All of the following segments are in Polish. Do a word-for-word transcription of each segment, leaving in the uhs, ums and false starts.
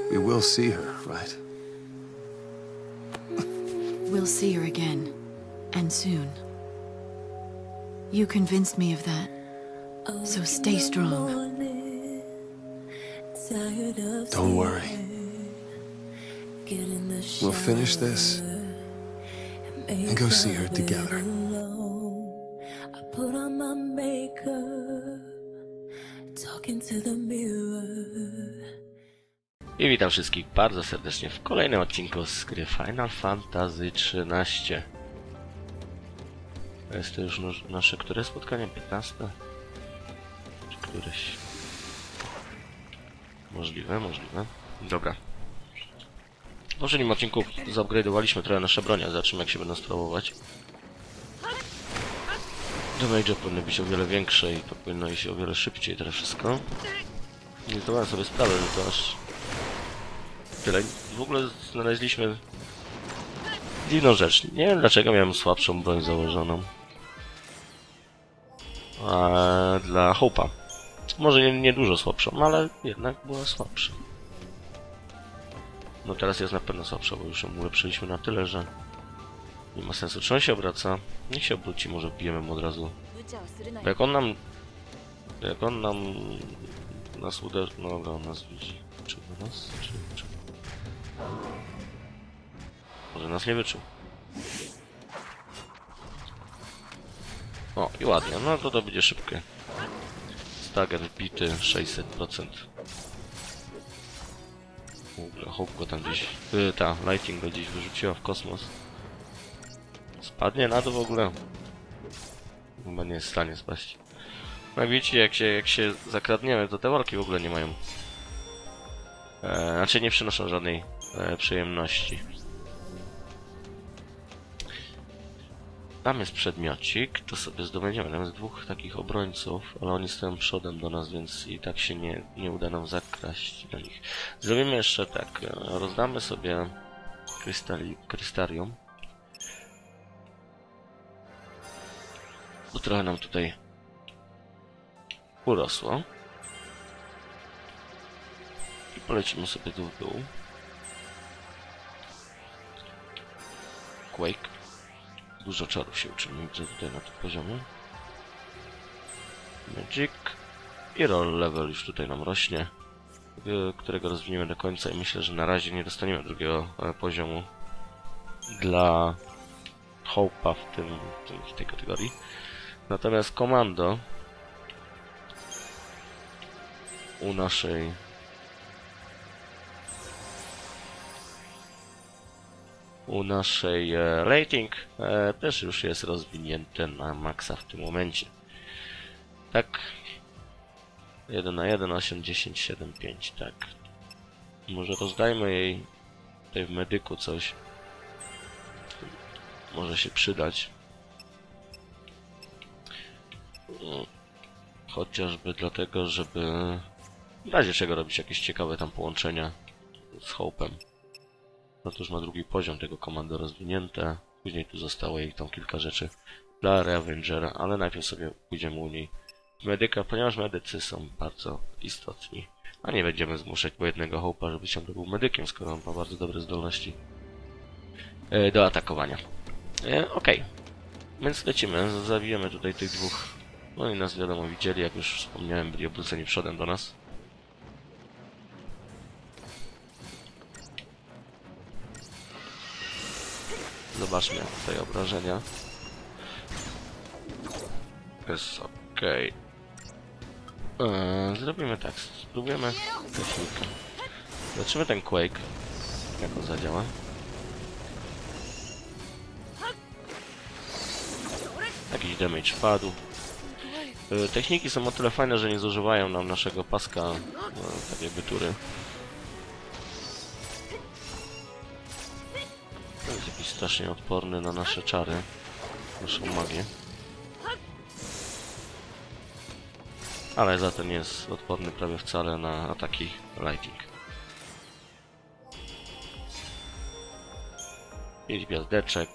We will see her, right? We'll see her again. And soon. You convinced me of that. So stay strong. Don't worry. We'll finish this and go see her together. I put on my makeup, talking to the mirror. I witam wszystkich bardzo serdecznie w kolejnym odcinku z gry Final Fantasy trzynaście. Jest to już nasze które spotkanie? piętnaste? Czy któreś? Możliwe, możliwe. Dobra. W poprzednim odcinku zupgrade'owaliśmy trochę nasze bronie, zobaczymy jak się będą sprawować. Damage powinny być o wiele większe i to powinno iść o wiele szybciej teraz wszystko. Nie zdawałem sobie sprawę, że to aż tyle. W ogóle znaleźliśmy dziwną rzecz. Nie wiem dlaczego miałem słabszą broń założoną. A dla Hope'a. Może nie, nie dużo słabszą, ale jednak była słabsza. No teraz jest na pewno słabsza, bo już ją ulepszyliśmy na tyle, że nie ma sensu. Czy on się obraca? Niech się obróci, może wbijemy mu od razu. Bo jak on nam... Jak on nam... nas uderzy... No dobra, on nas widzi. Czy nas? Czy... czy... Może nas nie wyczuł. O, i ładnie. No to to będzie szybkie. Stagger wbity sześćset procent. W ogóle Hope go tam gdzieś... Yy, ta, Lighting go gdzieś wyrzuciła w kosmos. Spadnie na to w ogóle? Chyba nie jest w stanie spaść. No jak widzicie, jak się, jak się zakradniemy, to te walki w ogóle nie mają... E, znaczy nie przynoszą żadnej e, przyjemności. Tam jest przedmiocik, to sobie zdobędziemy. Tam jest dwóch takich obrońców, ale oni stoją przodem do nas, więc i tak się nie, nie uda nam zakraść do nich. Zrobimy jeszcze tak, rozdamy sobie krystali, krystarium. Bo trochę nam tutaj urosło. I polecimy sobie tu w dół. Quake. Dużo czarów się uczymy, widzę tutaj na tym poziomie. Magic. I roll level już tutaj nam rośnie, którego rozwiniemy do końca i myślę, że na razie nie dostaniemy drugiego poziomu dla Hope'a w, tym, w tej kategorii. Natomiast komando u naszej u naszej e, rating e, też już jest rozwinięte na maksa w tym momencie. Tak. jeden na jeden, osiem, dziesięć, siedem, pięć, tak. Może rozdajmy jej tutaj w medyku coś. Może się przydać. Chociażby dlatego, żeby w razie czego robić jakieś ciekawe tam połączenia z Hope'em. No to już ma drugi poziom tego komando rozwinięte. Później tu zostało jej tam kilka rzeczy dla Reavengera, ale najpierw sobie pójdziemy u niej w medyka, ponieważ medycy są bardzo istotni. A nie będziemy zmuszać po jednego Hope'a, żeby ciągle był medykiem, skoro on ma bardzo dobre zdolności e, do atakowania. E, Okej. Okay. Więc lecimy, zabijemy tutaj tych dwóch. No i nas wiadomo widzieli, jak już wspomniałem, byli obróceni przodem do nas. Zobaczmy tutaj obrażenia. Jest okej. Okay. Eee, zrobimy tak, spróbujemy technikę. Zobaczymy ten Quake, jak on zadziała. Jakiś damage padł. Eee, techniki są o tyle fajne, że nie zużywają nam naszego paska, no, tak jakby tury. Jest jakiś strasznie odporny na nasze czary, naszą magię. Ale za to nie jest odporny prawie wcale na ataki Lighting. Pięć gwiazdeczek.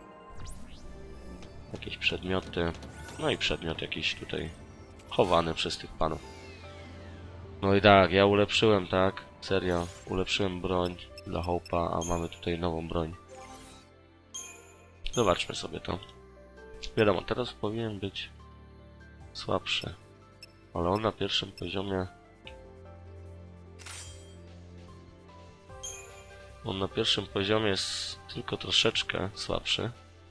Jakieś przedmioty. No i przedmiot jakiś tutaj chowany przez tych panów. No i tak, ja ulepszyłem, tak? Serio, ulepszyłem broń dla Hope'a, a mamy tutaj nową broń. Zobaczmy sobie to. Wiadomo, teraz powinien być słabszy. Ale on na pierwszym poziomie... On na pierwszym poziomie jest tylko troszeczkę słabszy.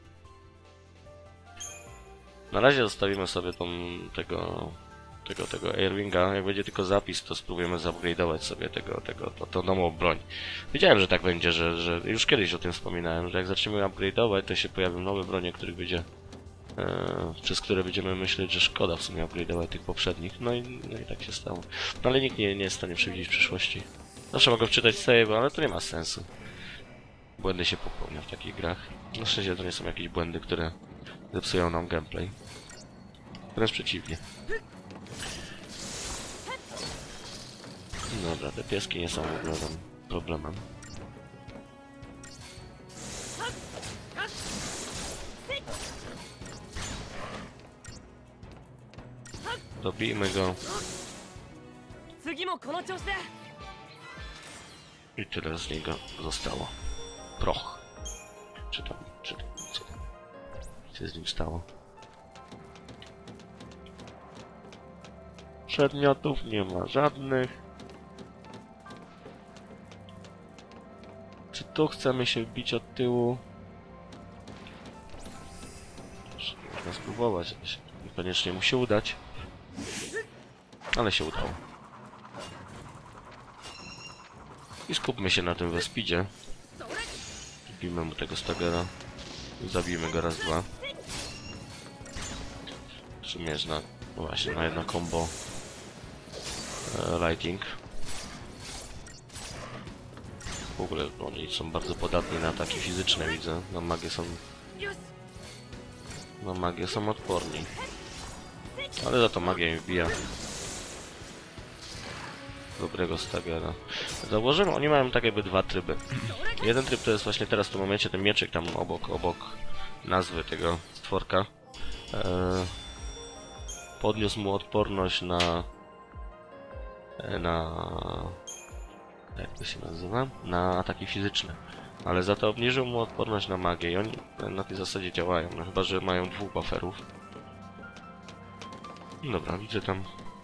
Na razie zostawimy sobie tą, tego, tego, tego Airwinga. Jak będzie tylko zapis, to spróbujemy zupgrade'ować sobie tego, tego, to, to nową broń. Wiedziałem, że tak będzie, że, że już kiedyś o tym wspominałem, że jak zaczniemy upgrade'ować, to się pojawią nowe bronie, których będzie, e, przez które będziemy myśleć, że szkoda w sumie upgrade'ować tych poprzednich. No i, no i tak się stało. No ale nikt nie, nie jest w stanie przewidzieć przyszłości. Zawsze mogę wczytać save, ale to nie ma sensu. Błędy się popełnia w takich grach. Na szczęście to nie są jakieś błędy, które zepsują nam gameplay. Wręcz przeciwnie. Dobra, te pieski nie są w ogóle tam problemem. Dobijmy go. I tyle z niego zostało. Proch. Czy tam, czy tam, co tam? Co się z nim stało? Przedmiotów nie ma żadnych. Czy tu chcemy się wbić od tyłu? Można spróbować, ale się niekoniecznie musi udać. Ale się udało. I skupmy się na tym Vespidzie. Wbijmy mu tego Stagera. Zabijmy go raz, dwa. W sumie jest na, no właśnie, na jedno combo e, Lighting. W ogóle oni są bardzo podatni na ataki fizyczne, widzę. Na magię są... Na magię są odporni. Ale za to magia im wbija dobrego Stagera. Zauważymy, oni mają tak jakby dwa tryby. Jeden tryb to jest właśnie teraz w tym momencie ten mieczyk tam obok, obok nazwy tego stworka. Eee, podniósł mu odporność na... na... jak to się nazywa? Na ataki fizyczne. Ale za to obniżył mu odporność na magię i oni na tej zasadzie działają. No chyba, że mają dwóch bufferów. Dobra, widzę tam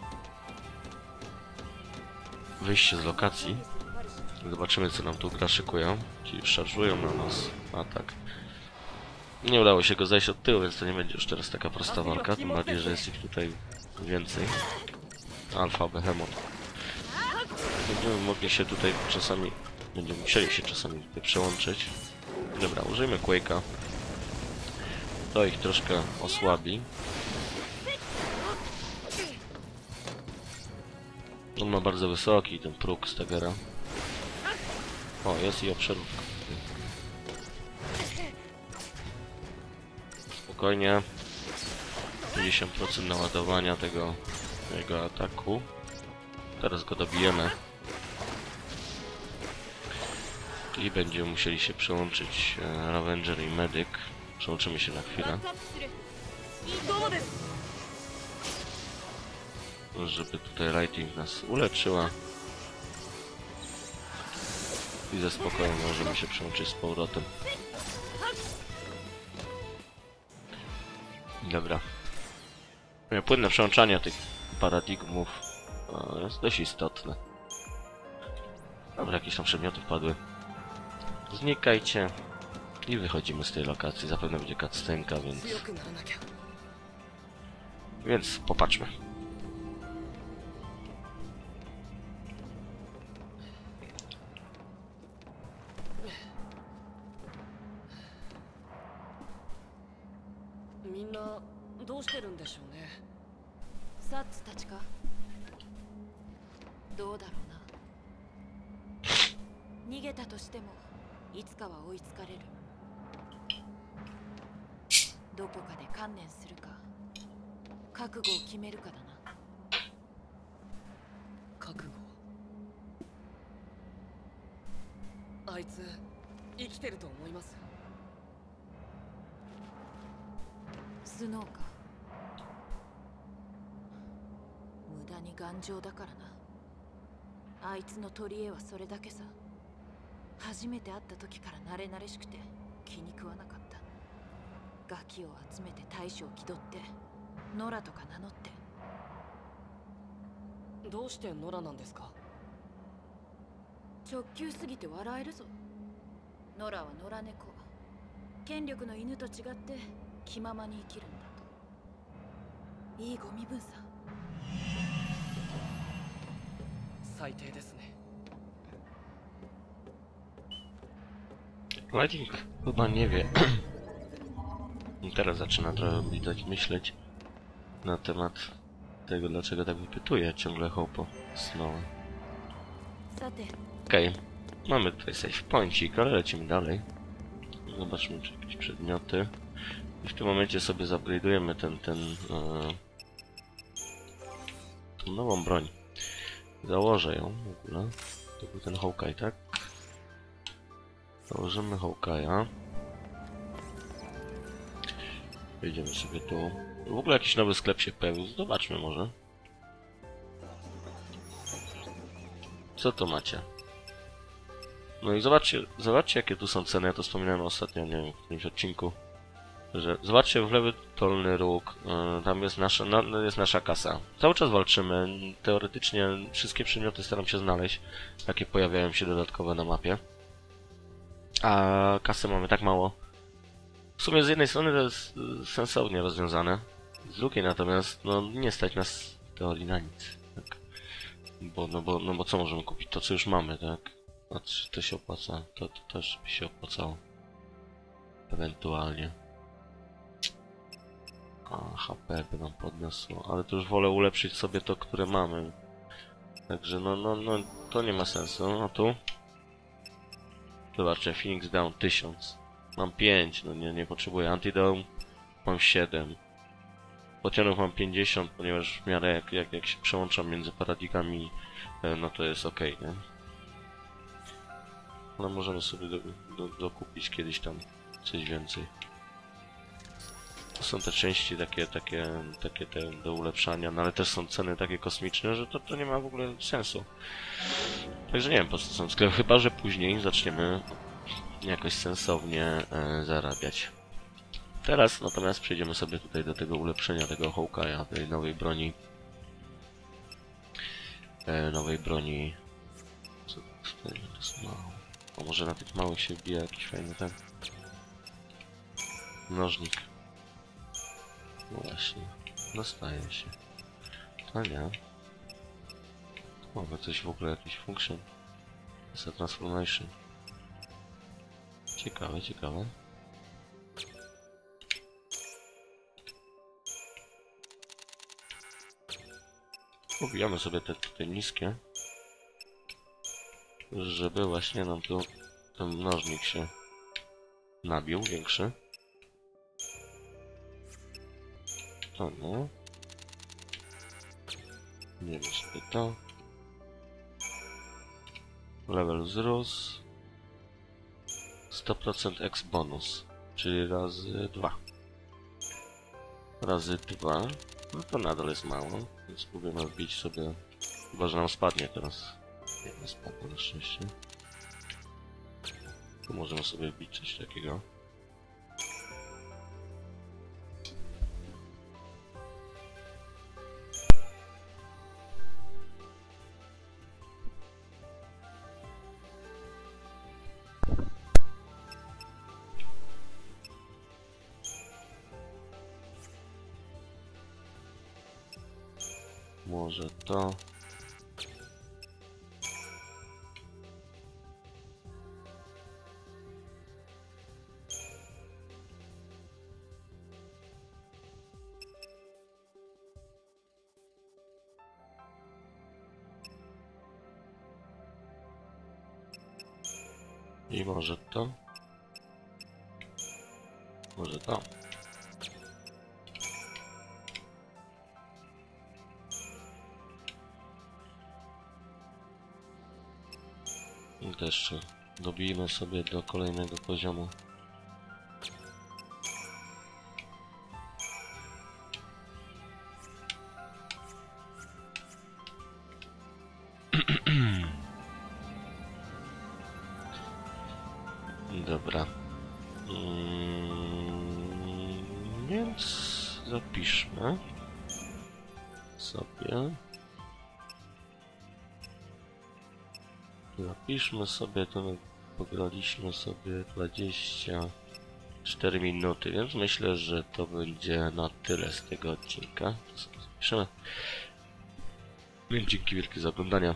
wyjście z lokacji. Zobaczymy, co nam tu gra szykują. Ci szarżują na nas atak. Nie udało się go zajść od tyłu, więc to nie będzie już teraz taka prosta walka. Tym bardziej, że jest ich tutaj więcej. Alfa, Behemoth. Będziemy mogli się tutaj czasami... Będziemy musieli się czasami tutaj przełączyć. Dobra, użyjmy Quake'a. To ich troszkę osłabi. On ma bardzo wysoki ten próg Stagera. O, jest i obszarówka. Spokojnie. pięćdziesiąt procent naładowania tego jego ataku. Teraz go dobijemy. I będziemy musieli się przełączyć e, Ravenger i Medic. Przełączymy się na chwilę. Żeby tutaj Lighting nas uleczyła. I ze spokojem możemy się przełączyć z powrotem. Dobra. Płynne przełączanie tych paradigmów o, jest dość istotne. Dobra, jakieś tam przedmioty wpadły. Znikajcie. I wychodzimy z tej lokacji. Zapewne będzie cutscenka, więc... Więc popatrzmy. あいつの取り柄はそれだけさ。初めて会った時から慣れ慣れしくて気に食わなかった。ガキを集めて大将を気取ってノラとか名乗って。 どうしてノラなんですか？ 直球すぎて笑えるぞ。ノラは野良猫。権力の犬と違って気ままに生きるんだと。いいゴミ分さ。 最低ですね。 Wladimir chyba nie wie. I teraz zaczyna trochę widać myśleć na temat tego, dlaczego tak wypytuje ciągle Hopo znowu. Okej, okay. Mamy tutaj save pointik, ale lecimy dalej. Zobaczmy, czy jakieś przedmioty. I w tym momencie sobie zupgrade'ujemy ten, ten, e, tą nową broń. Założę ją w ogóle. To był ten Hawkeye, tak? Założymy Hawkeye'a. Wejdziemy sobie tu. W ogóle jakiś nowy sklep się pojawił. Zobaczmy może. Co to macie? No i zobaczcie, zobaczcie jakie tu są ceny. Ja to wspominałem ostatnio, nie wiem, w którymś odcinku. Że zobaczcie w lewy dolny róg. Yy, tam jest nasza, no, jest nasza kasa. Cały czas walczymy. Teoretycznie wszystkie przedmioty staram się znaleźć, jakie pojawiają się dodatkowe na mapie. A kasy mamy tak mało. W sumie z jednej strony to jest sensownie rozwiązane, z drugiej natomiast no nie stać nas w teorii na nic, tak? Bo, no, bo, no bo co możemy kupić? To co już mamy, tak? A czy to się opłaca? To, to też by się opłacało. Ewentualnie. A, H P by nam podniosło, ale to już wolę ulepszyć sobie to, które mamy. Także no, no, no, to nie ma sensu. No tu. Zobaczcie, Phoenix Down tysiąc. Mam pięć, no nie, nie potrzebuję. Antidote mam siedem. Pocionów mam pięćdziesiąt, ponieważ w miarę jak, jak, jak się przełączam między paradigami, no to jest ok, nie? Ale możemy sobie do, do, dokupić kiedyś tam coś więcej. To są te części takie, takie, takie te do ulepszania, no ale też są ceny takie kosmiczne, że to, to nie ma w ogóle sensu. Także nie wiem po co są sklepy, chyba że później zaczniemy jakoś sensownie e, zarabiać. Teraz natomiast przejdziemy sobie tutaj do tego ulepszenia tego Hawkeye'a, tej nowej broni. E, nowej broni. Co tutaj jest mało? O, może na tych małych się wbija jakiś fajny ten mnożnik. No właśnie, dostaje się. A nie. Mogę coś w ogóle, jakiś function. Jest a transformation. Ciekawe, ciekawe. Ubijamy sobie te, te niskie, żeby właśnie nam tu ten mnożnik się nabił, większy. To nie. Nie wiem sobie to. Level wzrósł. sto procent X bonus, czyli razy dwa. Razy dwa. No to nadal jest mało, więc spróbujemy wbić sobie. Chyba że nam spadnie teraz. Nie, nie spadło na szczęście. Tu możemy sobie wbić coś takiego. Może to. I może to. Może to. I to jeszcze dobijmy sobie do kolejnego poziomu. dobra. Mm, więc zapiszmy sobie. Zapiszmy sobie, to my pograliśmy sobie dwadzieścia cztery minuty, więc myślę, że to będzie na tyle z tego odcinka. To sobie zapiszemy. Więc dzięki wielkie za oglądanie.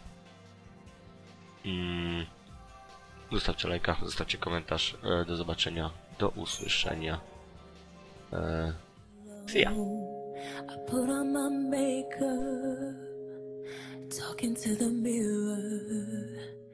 Mm. Zostawcie lajka, zostawcie komentarz. E, do zobaczenia, do usłyszenia. E, see ya. I put on my makeup, talking to the mirror.